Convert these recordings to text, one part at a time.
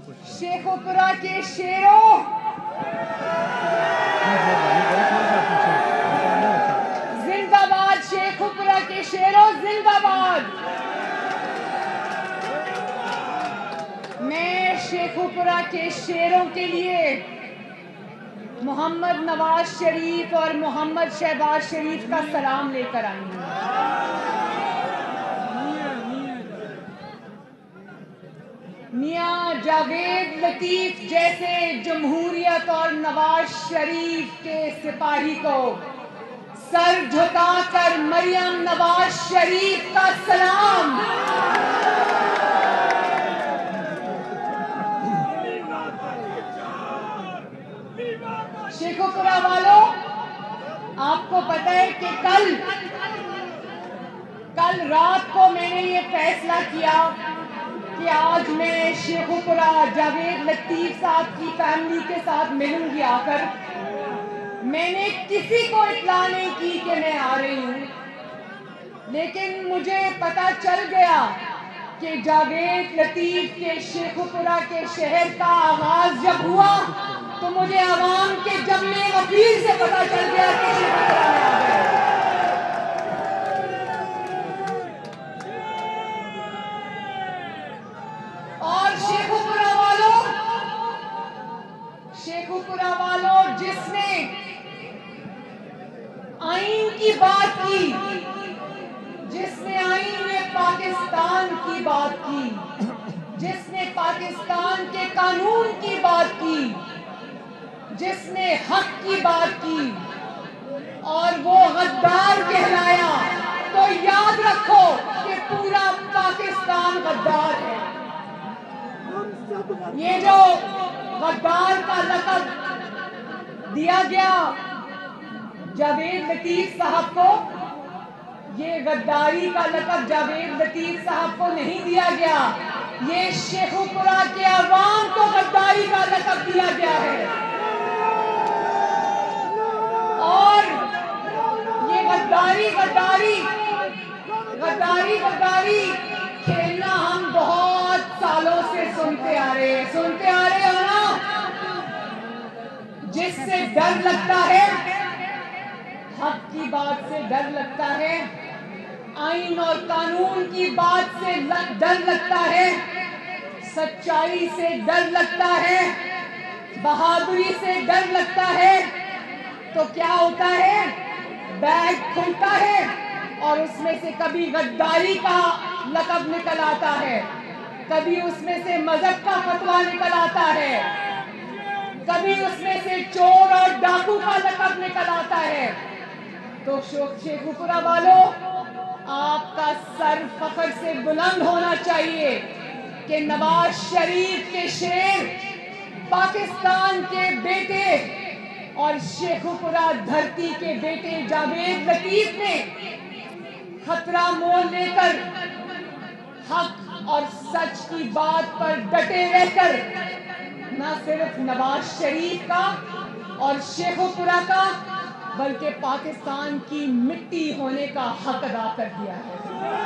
शेखोपुरा के शेरों, जिंदाबाद शेखोपुरा के शेरों, जिंदाबाद। मैं शेखोपुरा के शेरों के लिए मोहम्मद नवाज शरीफ और मोहम्मद शहबाज शरीफ का सलाम लेकर आई हूँ। मियां जावेद लतीफ जैसे जमहूरियत और नवाज शरीफ के सिपाही को सर झुकाकर मरियम नवाज शरीफ का सलाम। शेखोपुरा वालों, आपको पता है कि कल रात को मैंने ये फैसला किया कि आज मैं शेखोपुरा जावेद लतीफ साहब की फैमिली के साथ मिलूंगी आकर। मैंने किसी को इत्तला नहीं की कि मैं आ रही हूँ, लेकिन मुझे पता चल गया कि जावेद लतीफ के शेखोपुरा के शहर का आगाज जब हुआ तो मुझे आवाम के जम्मे वकील से पता चल गया कि शेखोपुरा में आ गए। और शेखोपुरा वालों, जिसने आईन की बात की, जिसने आईन में पाकिस्तान की बात की, जिसने पाकिस्तान के कानून की बात की, जिसने हक की बात की और वो गद्दार कहलाया, तो याद रखो कि पूरा पाकिस्तान गद्दार है। ये जो गद्दार का लक़ब दिया गया जावेद लतीफ साहब को, ये गद्दारी का लक़ब जावेद लतीफ साहब को नहीं दिया गया, ये शेखोपुरा के अवाम को गद्दारी का लक़ब दिया गया है। और ये गद्दारी खेलना हम बहुत सालों से सुनते आ रहे हो ना। जिससे डर लगता है, हक की बात से डर लगता है, आईन और कानून की बात से डर लगता है, सच्चाई से डर लगता है, बहादुरी से डर लगता है, तो क्या होता है, बैग खुलता है और उसमें से कभी गद्दारी का लक़ब निकल आता है, कभी उसमें से मजहब का फतवा निकल आता है, कभी उसमें से चोर और डाकू का लक़ब निकल आता है। तो शेखोपुरा वालों, आपका सर फख्र से बुलंद होना चाहिए कि नवाज शरीफ के शेर, पाकिस्तान के बेटे और शेखोपुरा धरती के बेटे जावेद लतीफ ने खतरा मोल लेकर हक और सच की बात पर डटे रहकर न सिर्फ नवाज शरीफ का और शेखोपुरा का, बल्कि पाकिस्तान की मिट्टी होने का हक अदा कर दिया है।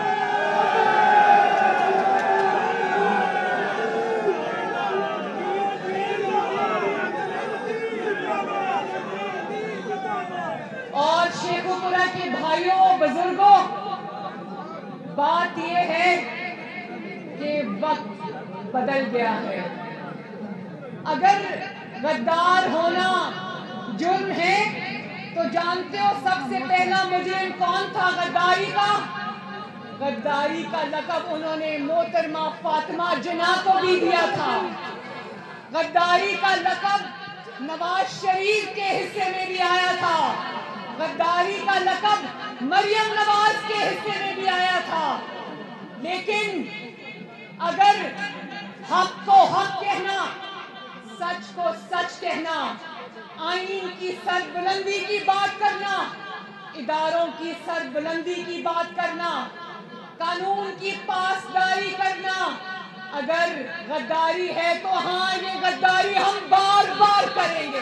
और शेखोपुरा के भाइयों बुजुर्गों, बात यह है कि वक्त बदल गया है। अगर गद्दार होना जुर्म है तो जानते हो सबसे पहला मुजरिम कौन था गद्दारी का? गद्दारी का लक़ब उन्होंने मोहतरमा फातिमा जिन्ना को भी दिया था। गद्दारी का लक़ब नवाज शरीफ के हिस्से में भी आया था। गद्दारी का लक़ब मरियम नवाज के हिस्से में भी आया था। लेकिन अगर हक को हक कहना, सच को सच कहना, आईन की सरबुलंदी की बात करना, इदारों की सरबुलंदी की बात करना, कानून की पासदारी करना, अगर गद्दारी है तो हाँ, ये गद्दारी हम बार बार करेंगे।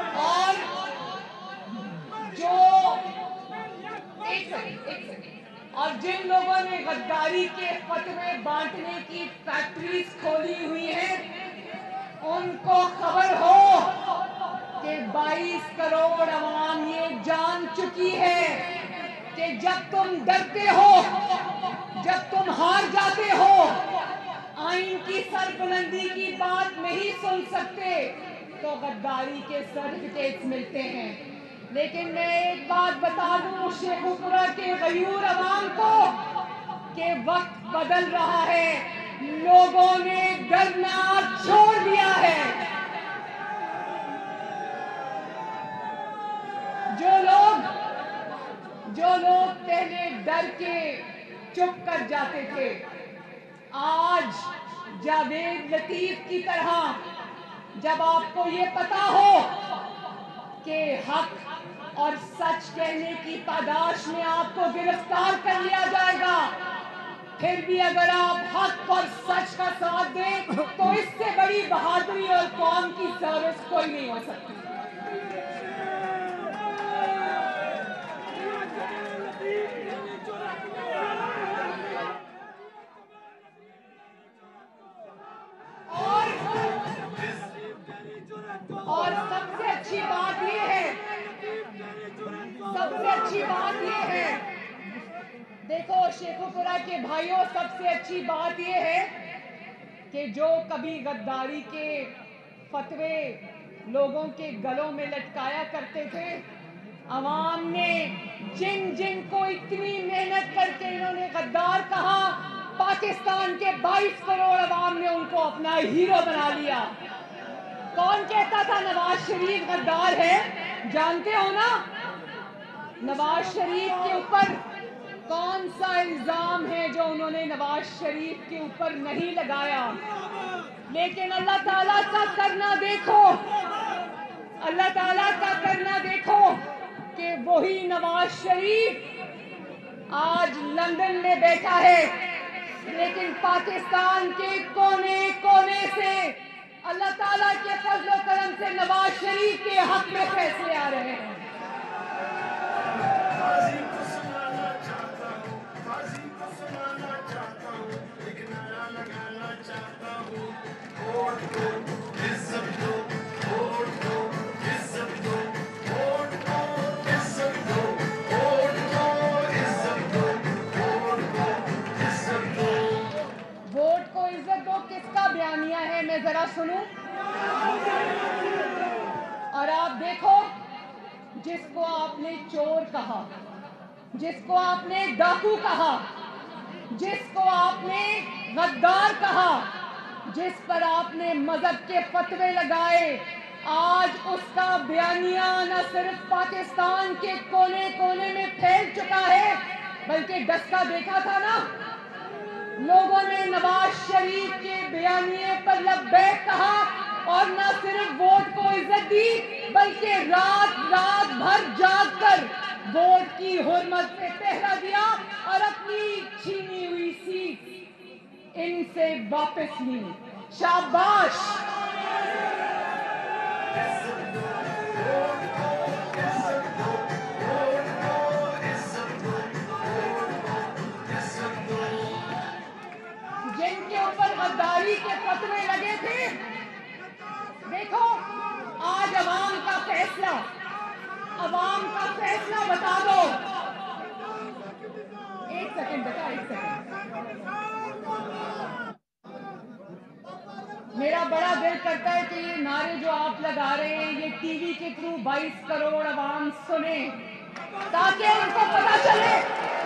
और जो एक सेकंड اور جن لوگوں نے غداری کے فتوے بانٹنے کی فیکٹریز کھولی ہوئی ہیں ان کو خبر ہو کہ 22 کروڑ عوام یہ جان چکی ہے کہ جب تم ڈرتے ہو، جب تم ہار جاتے ہو، آئین کی سربلندی کی بات نہیں سن سکتے تو غداری کے سرٹیفکیٹس ملتے ہیں۔ لیکن میں ایک بات بتا دوں شیخو پورہ کے غیور عوام کو کہ وقت بدل رہا ہے، لوگوں نے ڈرنا چھوڑ دیا ہے۔ جو لوگ پہلے ڈر کے چپ کر جاتے تھے، آج جاوید لطیف کی طرح جب آپ کو یہ پتا ہو کہ حق اور سچ کہنے کی پاداش میں آپ کو گرفتار کر لیا جائے گا، پھر بھی اگر آپ حق اور سچ کا ساتھ دیں تو اس سے بڑی بہادری اور قوم کی سروس کوئی نہیں ہو سکتی۔ اور سب سے اچھی بات یہ ہے دیکھو شیخو پورہ کے بھائیوں، سب سے اچھی بات یہ ہے کہ جو کبھی غداری کے فتوے لوگوں کے گلوں میں لٹکایا کرتے تھے، عوام نے جن کو اتنی محنت کر کے انہوں نے غدار کہا، پاکستان کے 22 کروڑ عوام نے ان کو اپنا ہیرو بنا لیا۔ کون کہتا تھا نواز شریف غدار ہے؟ جانتے ہو نا نواز شریف کے اوپر کون سا الزام ہے جو انہوں نے نواز شریف کے اوپر نہیں لگایا؟ لیکن اللہ تعالیٰ کا کرنا دیکھو، اللہ تعالیٰ کا کرنا دیکھو کہ وہی نواز شریف آج لندن میں بیٹھا ہے، لیکن پاکستان کے کونے کونے سے اللہ تعالیٰ کے فضل و کرم سے نواز شریف کے حق میں فیصلے آ رہے ہیں۔ ووٹ کو عزت دو کس کا بیانیہ ہے؟ میں ذرا سنوں۔ اور آپ دیکھو، جس کو آپ نے چور کہا، جس کو آپ نے ڈاکو کہا، جس کو آپ نے غدار کہا، جس پر آپ نے مذہب کے فتوے لگائے، آج اس کا بیانیہ نہ صرف پاکستان کے کونے کونے میں پھیل چکا ہے بلکہ ڈسکا دیکھا تھا نا، لوگوں نے نواز شریف کے بیانیے پر لبیک کہا اور نہ صرف ووٹ کو عزت دی بلکہ رات بھر جاگ کر ووٹ کی حرمت سے پہرا دیا اور اپنی چھینی ہوئی سیٹ ان سے واپس لی۔ شاباش! جن کے اوپر غداری کے فتوے لگے تھے، دیکھو آج عوام کا فیصلہ بتا دو۔ ایک سیکنڈ بیٹا، ایک سیکنڈ۔ میرا بڑا دل کرتا ہے کہ یہ نعرے جو آپ لگا رہے ہیں یہ ٹی وی کے تھرو 22 کروڑ عوام سنیں تاکہ ان کو پتا چلے،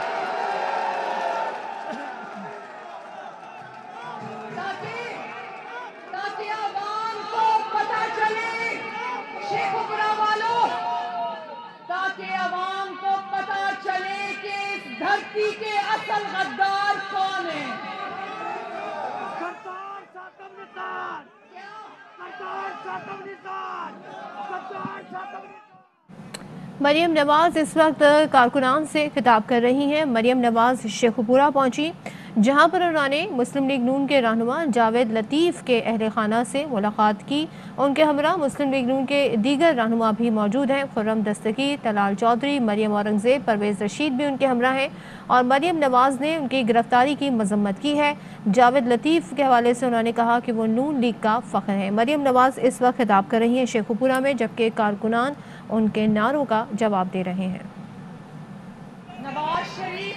تاکہ عوام کو پتا چلے، شیخو پورہ والوں، تاکہ عوام کو پتا چلے کہ اس دھرتی کے اصل غدار کون ہیں۔ مریم نواز اس وقت کارکنان سے خطاب کر رہی ہیں۔ مریم نواز شیخو پورہ پہنچی جہاں پر انہوں نے مسلم لیگ نون کے رہنما جاوید لطیف کے اہل خانہ سے ملاقات کی۔ ان کے ہمراہ مسلم لیگ نون کے دیگر رہنما بھی موجود ہیں۔ خرم دستگیر، طلال چودھری، مریم اورنگزیب، پرویز رشید بھی ان کے ہمراہ ہیں اور مریم نواز نے ان کی گرفتاری کی مذمت کی ہے۔ جاوید لطیف کے حوالے سے انہوں نے کہا کہ وہ نون لیگ کا فخر ہے۔ مریم نواز اس وقت خطاب کر رہی ہیں شیخو پورہ میں، جبکہ کارکنان ان کے نعروں کا جواب دے رہے ہیں۔ نواز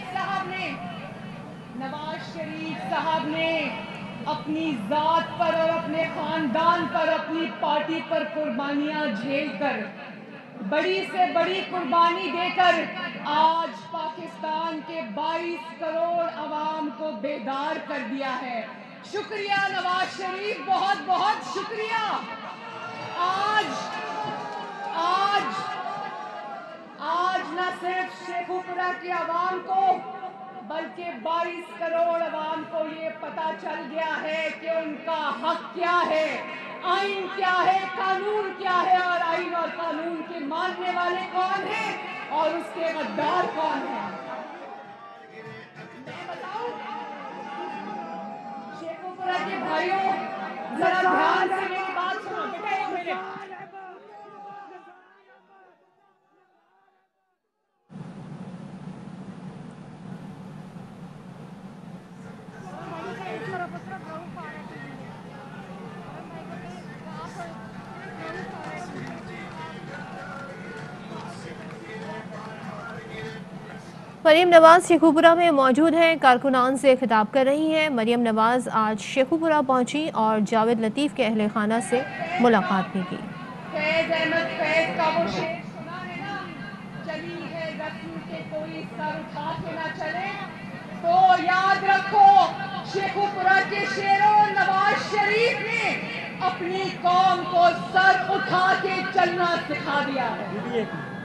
شریف صاحب نے اپنی ذات پر اور اپنے خاندان پر، اپنی پارٹی پر قربانیاں جھیل کر، بڑی سے بڑی قربانی دے کر آج پاکستان کے 22 کروڑ عوام کو بیدار کر دیا ہے۔ شکریہ نواز شریف، بہت بہت شکریہ۔ آج نہ صرف شیخو پورہ کے عوام کو بلکہ 22 کروڑ عوام کو یہ پتا چل گیا ہے کہ ان کا حق کیا ہے، آئین کیا ہے، قانون کیا ہے، اور آئین اور قانون کے ماننے والے کون ہیں اور اس کے غدار کون ہیں۔ میں بتاؤں شیخو پورہ کے بھائیوں، ذرا دھیان سے میری بات سنو بیٹا، ایک منٹ۔ مریم نواز شیخو پورہ میں موجود ہیں، کارکنان سے خطاب کر رہی ہیں۔ مریم نواز آج شیخو پورہ پہنچی اور جاوید لطیف کے اہل خانہ سے ملاقات بھی کی۔ فیض احمد فیض کا وہ شعر سنا ہے نا، چلی ہے رسم کے کوئی سر اٹھا کے نہ چلے، تو یاد رکھو شیخو پورہ کے شیروں، نواز شریف نے اپنی قوم کو سر اٹھا کے چلنا سکھا دیا ہے۔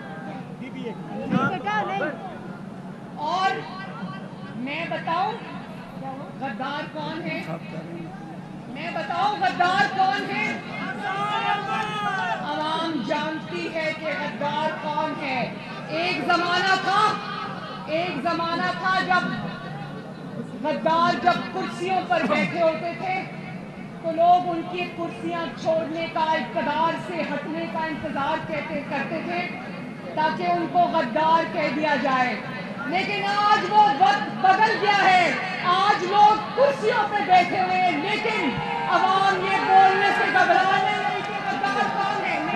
اور میں بتاؤں غدار کون ہے؟ میں بتاؤں غدار کون ہے؟ عوام جانتی ہے کہ غدار کون ہے۔ ایک زمانہ تھا جب غدار جب کرسیوں پر بیٹھے ہوتے تھے تو لوگ ان کی کرسیاں چھوڑنے کا، اقتدار سے ہٹنے کا انتظار کرتے تھے تاکہ ان کو غدار کہہ دیا جائے، لیکن آج وہ وقت بدل گیا ہے۔ آج لوگ کرسیوں پہ بیٹھے ہوئے ہیں لیکن عوام یہ بولنے سے گھبرا نہیں کہ غدار کون ہے۔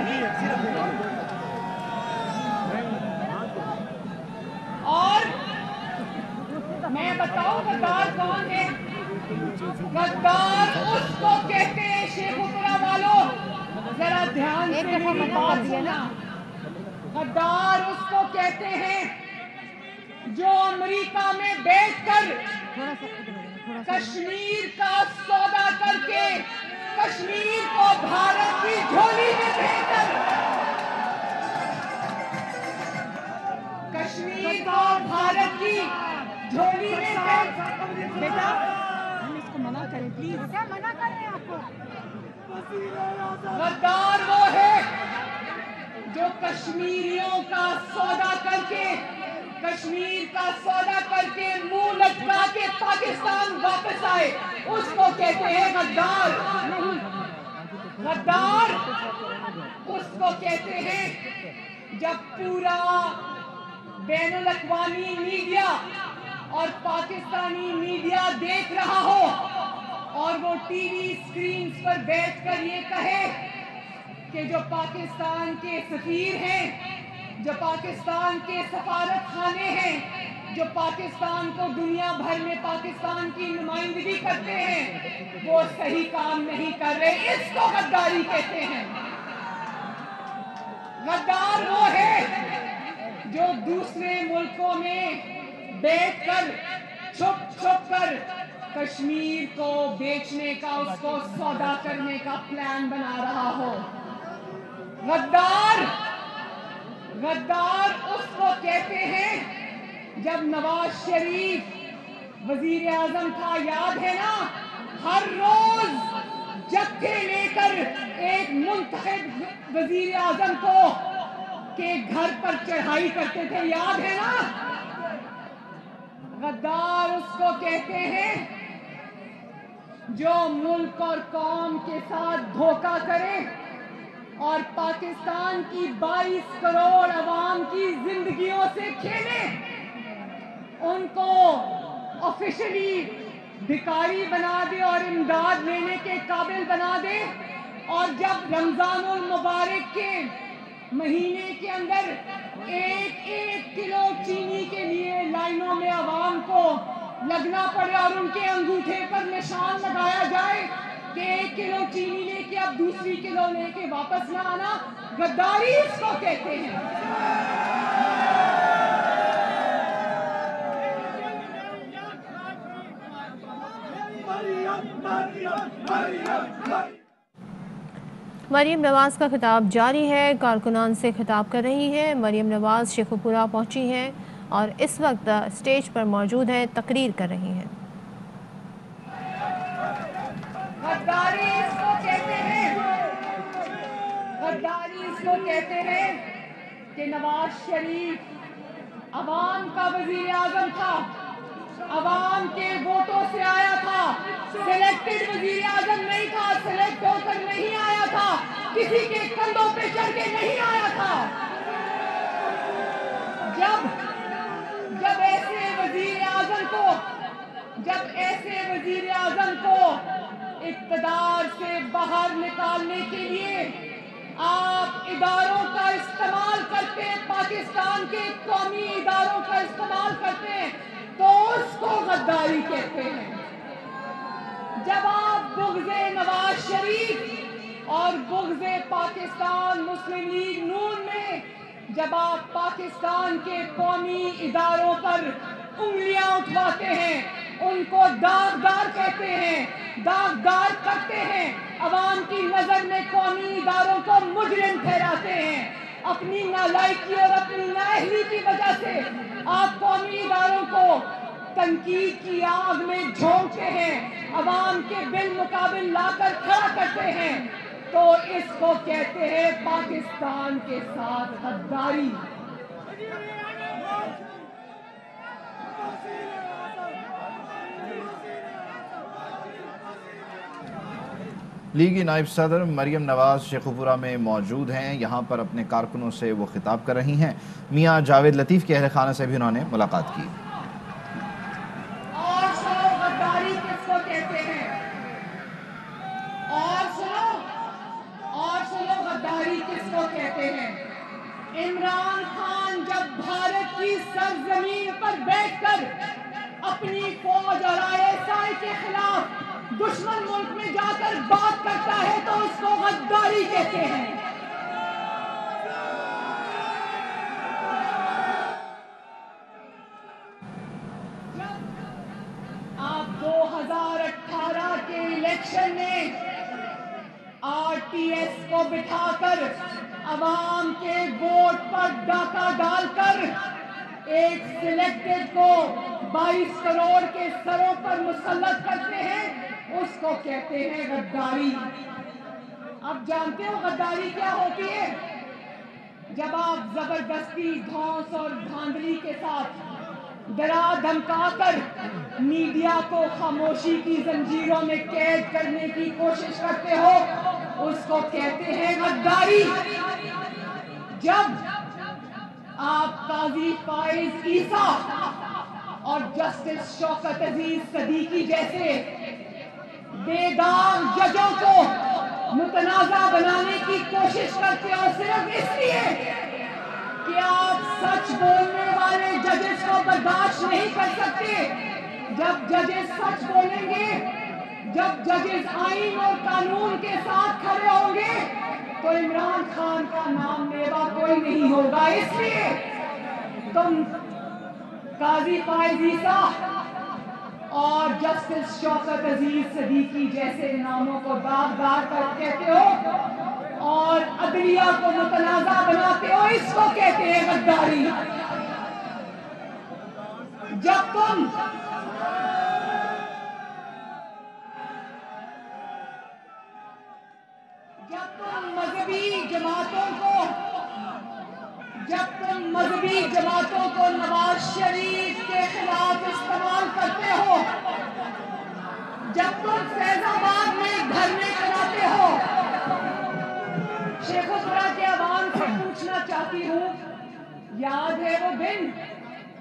اور میں بتاؤں غدار کون ہے؟ غدار اس کو کہتے ہیں، شیخو پورہ والوں ذرا دھیان سے میری بات سننا، غدار اس کو کہتے ہیں جو امریکہ میں بیٹھ کر کشمیر کا سودا کر کے کشمیر کو بھارت کی جھولی میں بھیج کر کشمیر کو بھارت کی جھولی میں بیٹا ہم اس کو منع کریں پلیز، منع کریں آپ کو۔ غدار وہ ہے جو کشمیریوں کا سودا کر کے، کشمیر کا سودا کر کے منہ لٹکا کے پاکستان واپس آئے، اس کو کہتے ہیں غدار۔ غدار اس کو کہتے ہیں جب پورا بین الاقوامی میڈیا اور پاکستانی میڈیا دیکھ رہا ہو اور وہ ٹی وی اسکرینز پر بیٹھ کر یہ کہے کہ جو پاکستان کے سفیر ہیں، جو پاکستان کے سفارت خانے ہیں، جو پاکستان کو دنیا بھر میں پاکستان کی نمائندگی کرتے ہیں، وہ صحیح کام نہیں کر رہے، اس کو غداری کہتے ہیں۔ غدار وہ ہے جو دوسرے ملکوں میں بیٹھ کر چھپ کر کشمیر کو بیچنے کا، اس کو سودا کرنے کا پلان بنا رہا ہو۔ غدار اس کو کہتے ہیں جب نواز شریف وزیر اعظم تھا، یاد ہے نا، ہر روز جتھے لے کر ایک منتخب وزیر اعظم کو کے گھر پر چڑھائی کرتے تھے، یاد ہے نا۔ غدار اس کو کہتے ہیں جو ملک اور قوم کے ساتھ دھوکہ کرے اور پاکستان کی 22 کروڑ عوام کی زندگیوں سے کھیلے، ان کو آفیشلی بھکاری بنا دے اور امداد لینے کے قابل بنا دے، اور جب رمضان المبارک کے مہینے کے اندر 1 کلو چینی کے لیے لائنوں میں عوام کو لگنا پڑے اور ان کے انگوٹھے پر نشان لگایا جائے کہ 1 کلو چینی لے کے اب دوسری کلو لے کے واپس نہ آنا، غداری اس کو کہتے ہیں۔ مریم نواز کا خطاب جاری ہے، کارکنان سے خطاب کر رہی ہیں۔ مریم نواز شیخو پورہ پہنچی ہیں اور اس وقت اسٹیج پر موجود ہیں، تقریر کر رہی ہیں۔ غداری اس کو کہتے ہیں، غداری اس کو کہتے ہیں کہ نواز شریف عوام کا وزیر اعظم تھا، عوام کے ووٹوں سے آیا تھا، سلیکٹڈ وزیر اعظم نہیں تھا، سلیکٹ ہو کر نہیں آیا تھا، کسی کے کندھوں پہ چڑھ کے نہیں آیا تھا۔ جب ایسے وزیر اعظم کو اقتدار سے باہر نکالنے کے لیے آپ اداروں کا استعمال کرتے ہیں، پاکستان کے قومی اداروں کا استعمال کرتے ہیں، تو اس کو غداری کہتے ہیں۔ جب آپ بغض نواز شریف اور بغض پاکستان مسلم لیگ نون میں جب آپ پاکستان کے قومی اداروں پر انگلیاں اٹھواتے ہیں، ان کو داغدار کہتے ہیں، داغدار کرتے ہیں، عوام کی نظر میں قومی اداروں کو مجرم ٹھہراتے ہیں، اپنی نالائکی اور اپنی نااہلی کی وجہ سے آپ قومی اداروں کو تنقید کی آگ میں جھونکتے ہیں، عوام کے بالمقابل لا کر کھڑا کرتے ہیں، تو اس کو کہتے ہیں پاکستان کے ساتھ غداری۔ لیگی نائب صدر مریم نواز شیخو پورہ میں موجود ہیں، یہاں پر اپنے کارکنوں سے وہ خطاب کر رہی ہیں۔ میاں جاوید لطیف کے اہل خانہ سے بھی انہوں نے ملاقات کی۔ اور سنو غداری کس کو کہتے ہیں، اور سنو غداری کس کو کہتے ہیں۔ عمران خان جب بھارت کی سرزمین پر بیٹھ کر اپنی فوج اور ISI کے خلاف دشمن ملک میں جا کر بات کرتا ہے تو اس کو غداری کہتے ہیں۔ آپ 2018 کے الیکشن میں RTS کو بٹھا کر عوام کے ووٹ پر ڈاکہ ڈال کر ایک سلیکٹڈ کو 22 کروڑ کے سروں پر مسلط کرتے ہیں، اس کو کہتے ہیں غداری۔ اب جانتے ہو غداری کیا ہوتی ہے؟ جب آپ زبردستی دھونس اور دھاندلی کے ساتھ ڈرا دھمکا کر میڈیا کو خاموشی کی زنجیروں میں قید کرنے کی کوشش کرتے ہو، اس کو کہتے ہیں غداری۔ جب آپ قاضی فائز عیسیٰ اور جسٹس شوکت عزیز صدیقی جیسے بے داغ ججوں کو متنازع بنانے کی کوشش کرتے ہو صرف اس لیے کہ آپ سچ بولنے والے ججز کو برداشت نہیں کر سکتے۔ جب ججز سچ بولیں گے، جب ججز آئین اور قانون کے ساتھ کھڑے ہوں گے تو عمران خان کا نام لیوا کوئی نہیں ہوگا۔ اس لیے تم قاضی فائز عیسیٰ اور جسٹس شوکت عزیز صدیقی جیسے ناموں کو داغدار کر کہتے ہو اور عدلیہ کو متنازع بناتے ہو، اس کو کہتے ہیں غداری۔ جب تم مذہبی جماعتوں کو نواز شریف کے خلاف استعمال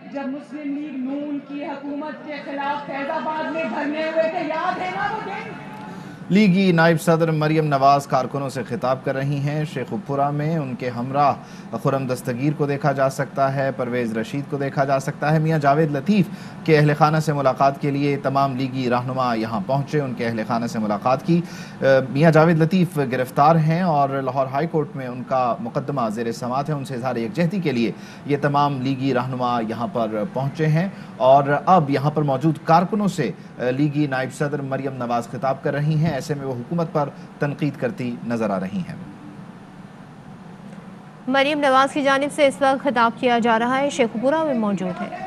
جب مسلم لیگ نون کی حکومت کے خلاف فیض آباد میں دھرنے ہوئے تھے، یاد ہے نا وہ دن؟ لیگی نائب صدر مریم نواز کارکنوں سے خطاب کر رہی ہیں۔ شیخ پورہ میں ان کے ہمراہ خرم دستگیر کو دیکھا جا سکتا ہے، پرویز رشید کو دیکھا جا سکتا ہے۔ میاں جاوید لطیف کے اہل خانہ سے ملاقات کے لیے تمام لیگی رہنما یہاں پہنچے، ان کے اہل خانہ سے ملاقات کی۔ میاں جاوید لطیف گرفتار ہیں اور لاہور ہائی کورٹ میں ان کا مقدمہ زیر سماعت ہے۔ ان سے اظہار یکجہتی کے لیے یہ تمام لیگی رہنما یہاں پر پہنچے ہیں اور اب یہاں پر موجود کارکنوں سے لیگی نائب صدر مریم نواز خطاب کر رہی ہیں۔ ایسے میں وہ حکومت پر تنقید کرتی نظر آ رہی ہیں۔ مریم نواز کی جانب سے اس وقت خطاب کیا جا رہا ہے، شیخ پورہ میں موجود ہے۔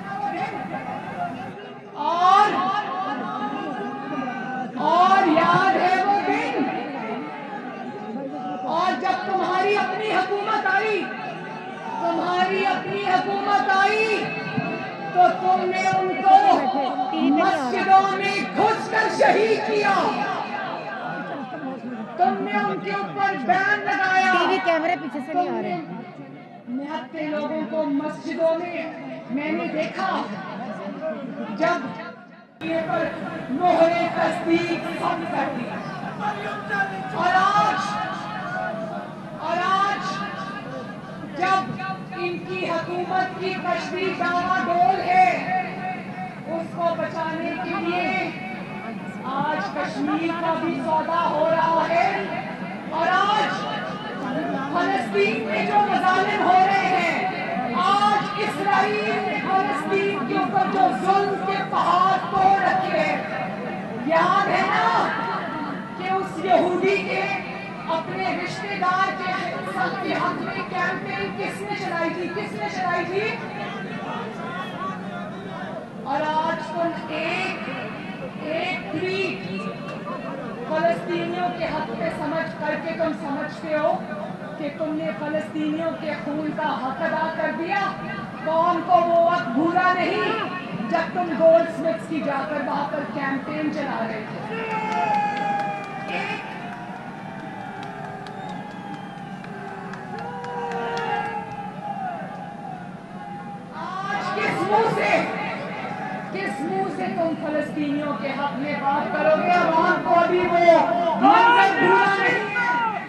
اور یاد ہے وہ دن، اور جب تمہاری اپنی حکومت آئی تو تم نے ان کو مسجدوں میں گھس کر شہید کیا، تم نے ان کے اوپر بین لگایا، ٹی وی کیمرے پیچھے سے نہیں آ رہے۔ نہتے لوگوں کو مسجدوں میں نے دیکھا جب یہ پر مہر تصدیق سب کر دی، اور آج جب ان کی حکومت کی کشتی ڈاما ڈول ہے، اس کو بچانے کے لیے آج کشمیر کا بھی سودا ہو رہا ہے، اور آج فلسطین میں جو مظالم ہو رہے ہیں، آج اسرائیل نے فلسطین کے اوپر جو ظلم کے پہاڑ توڑ رکھے ہیں، یاد ہے نا کہ اس یہودی کے اپنے رشتہ دار کے حق میں کیمپین کس نے چلائی تھی؟ اور آج تم ایک ٹویٹ فلسطینیوں کے حق میں سمجھ کر کے تم سمجھتے ہو کہ تم نے فلسطینیوں کے خون کا حق ادا کر دیا۔ قوم کو وہ وقت بھولا نہیں جب تم گولڈ سمتھس کی جا کر وہاں پر کیمپین چلا رہے تھے۔ آج کس منہ سے تم فلسطینیوں کے حق میں بات کرو گے؟ عوام کو ابھی وہ منظر بھولا نہیں ہے۔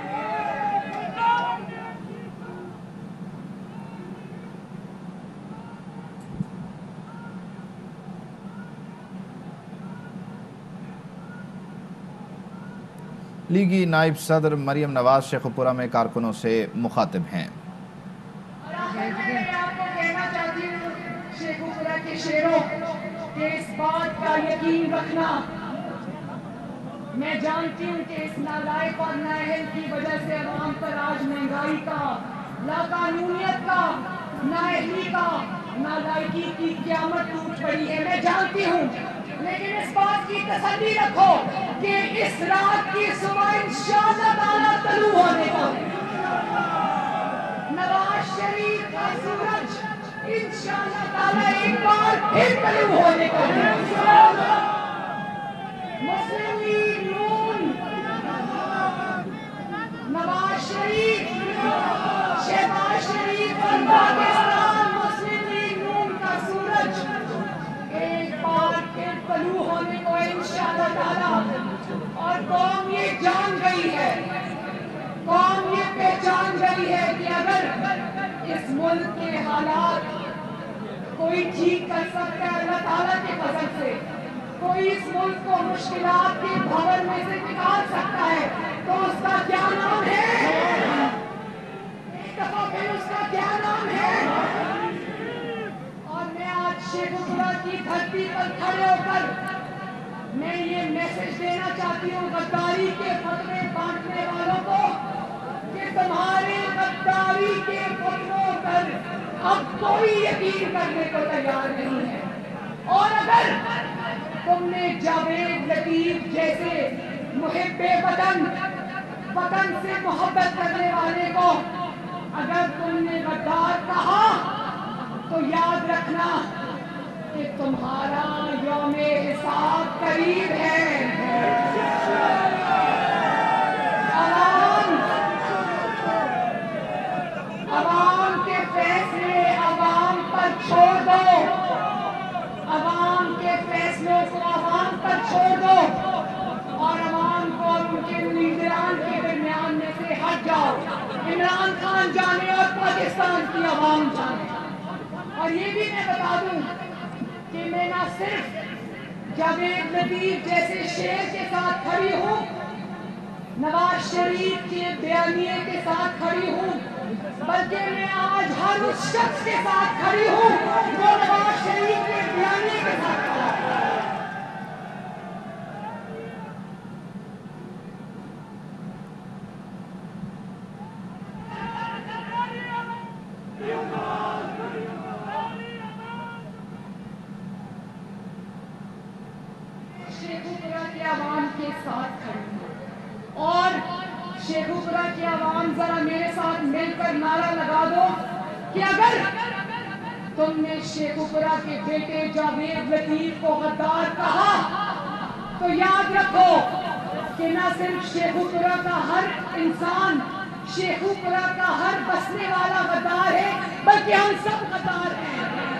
لیگی نائب صدر مریم نواز شیخ پورہ میں کارکنوں سے مخاطب ہیں۔ اور آخر میں آپ کو کہنا چاہتی ہوں شیخ پورہ کے شیروں کہ اس بات کا یقین رکھنا، میں جانتی ہوں کہ اس نالائق اور نااہل کی وجہ سے عوام پر آج مہنگائی کا، لاقانونیت کا، نااہلی کا، نالائقی کی قیامت ٹوٹ پڑی ہے، میں جانتی ہوں، لیکن اس بات کی تسلی رکھو کہ اس رات کی صبح انشاءاللہ تعالیٰ طلوع ہونے کا نواز شریف کا سورج انشاءاللہ تعالیٰ ایک بار پھر طلوع ہونے کا مسلم لیگ نون، نواز شریف، شہباز شریف اور پاکستان مسلم لیگ نون کا سورج ایک بار پھر طلوع ہونے کو انشاءاللہ تعالیٰ، اور قوم یہ جان گئی ہے، قوم یہ پہچان گئی ہے کہ اگر اس ملک کے حالات کوئی ٹھیک کر سکتا ہے اللہ تعالیٰ کے فضل سے، کوئی اس ملک کو مشکلات کے بھنور میں سے نکال سکتا ہے، تو اس کا کیا نام ہے؟ ایک دفعہ پھر اس کا کیا نام ہے؟ اور میں آج شیخ پورہ کی دھرتی پر کھڑے ہو کر میں یہ میسج دینا چاہتی ہوں غداری کے فتوے بانٹنے والوں کو کہ تمہارے غداری کے فتووں پر اب کوئی یقین کرنے کو تیار نہیں ہے، اور اگر تم نے جاوید لطیف جیسے محب وطن سے محبت کرنے والے کو اگر تم نے غدار کہا تو یاد رکھنا کہ تمہارا یوم حساب قریب ہے۔ عوام کے فیصلے عوام پر چھوڑ دو۔ اور یہ بھی میں بتا دوں کہ میں نہ صرف جاوید لطیف جیسے شعر کے ساتھ کھڑی ہوں، نواز شریف کے بیانیے کے ساتھ کھڑی ہوں، بلکہ میں آج ہر اس شخص کے ساتھ کھڑی ہوں جو نواز شریف کے بیانیے کے ساتھ کھڑا ہے۔ شیخوپورہ کے عوام کے ساتھ کھڑی ہوں، اور شیخوپورہ کے عوام ذرا میرے ساتھ مل کر نعرہ لگا دو کہ اگر تم نے شیخوپورہ کے بیٹے جاوید لطیف کو غدار کہا تو یاد رکھو کہ نہ صرف شیخوپورہ کا ہر انسان، شیخوپورہ کا ہر بسنے والا غدار ہے، بلکہ ہم سب غدار ہیں۔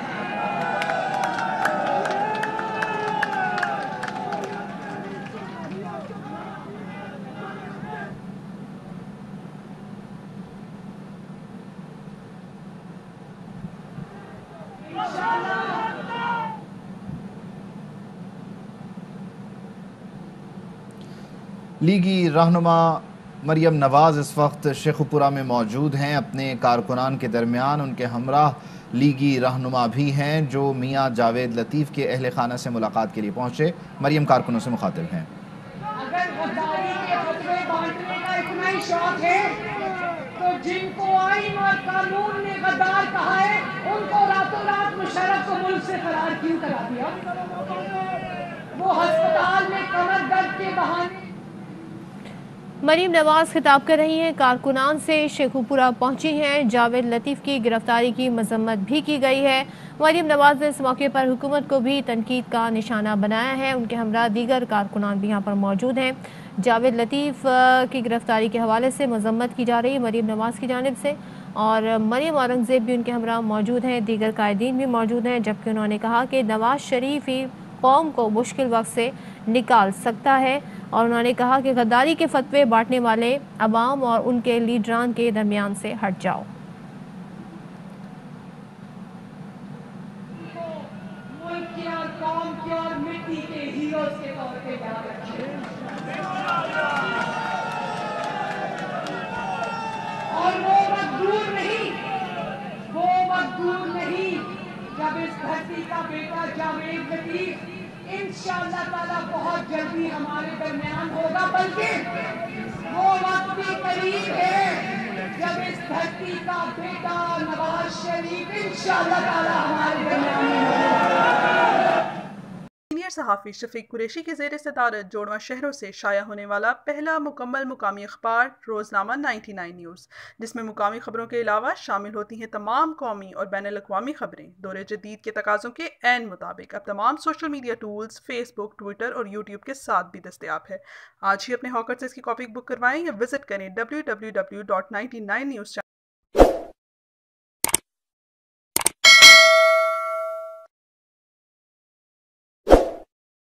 لیگی رہنما مریم نواز اس وقت شیخوپورہ میں موجود ہیں، اپنے کارکنان کے درمیان ان کے ہمراہ لیگی رہنما بھی ہیں جو میاں جاوید لطیف کے اہل خانہ سے ملاقات کے لیے پہنچے۔ مریم کارکنوں سے مخاطب ہیں۔ اگر غداری کے فتوے بانٹنے کا اتنا ہی شوق ہے تو جن کو آئین اور قانون نے غدار کہا ہے ان کو راتوں رات مشرف کو ملک سے فرار کیوں کرا دیا؟ وہ ہسپتال میں کمر درد کے بہانے۔ مریم نواز خطاب کر رہی ہیں، کارکنان سے شیخوپورہ پہنچی ہیں، جاوید لطیف کی گرفتاری کی مذمت بھی کی گئی ہے۔ مریم نواز نے اس موقع پر حکومت کو بھی تنقید کا نشانہ بنایا ہے۔ ان کے ہمراہ دیگر کارکنان بھی یہاں پر موجود ہیں۔ جاوید لطیف کی گرفتاری کے حوالے سے مذمت کی جا رہی ہے مریم نواز کی جانب سے، اور مریم اورنگزیب بھی ان کے ہمراہ موجود ہیں، دیگر قائدین بھی موجود ہیں، جبکہ انہوں نے کہا کہ نواز شریف ہی قوم کو مشکل وقت سے نکال سکتا ہے، اور انہوں نے کہا کہ غداری کے فتوے بانٹنے والے عوام اور ان کے لیڈران کے درمیان سے ہٹ جاؤ۔ ملک کے اور قوم کے اور مٹی کے ہیروز کے طور پہ یاد رکھیں، اور وہ وقت دور نہیں جب اس دھرتی کا بیٹا جاوید لطیف انشاءاللہ تعالیٰ بہت جلدی ہمارے درمیان ہوگا، بلکہ وہ وقت بھی قریب ہے جب اس دھرتی کا بیٹا نواز شریف انشاءاللہ تعالیٰ ہمارے درمیان ہوگا۔ سینئر صحافی شفیق قریشی کی زیر صدارت جوڑواں شہروں سے شائع ہونے والا پہلا مکمل مقامی اخبار روزنامہ 99 نیوز، جس میں مقامی خبروں کے علاوہ شامل ہوتی ہیں تمام قومی اور بین الاقوامی خبریں، دور جدید کے تقاضوں کے عین مطابق اب تمام social media tools Facebook, Twitter اور یوٹیوب کے ساتھ بھی دستیاب ہے۔ آج ہی اپنے ہاکر سے اس کی کاپی بک کروائیں یا وزٹ کریں www.99news